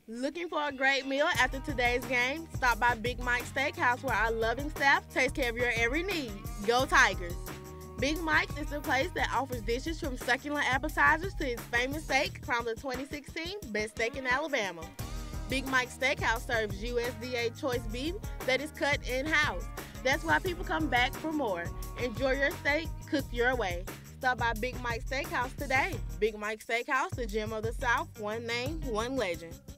Looking for a great meal after today's game? Stop by Big Mike's Steakhouse where our loving staff takes care of your every need. Go Tigers! Big Mike's is the place that offers dishes from succulent appetizers to its famous steak crowned the 2016 Best Steak in Alabama. Big Mike's Steakhouse serves USDA choice beef that is cut in-house. That's why people come back for more. Enjoy your steak cooked your way. Stop by Big Mike's Steakhouse today. Big Mike's Steakhouse, the gem of the South, one name, one legend.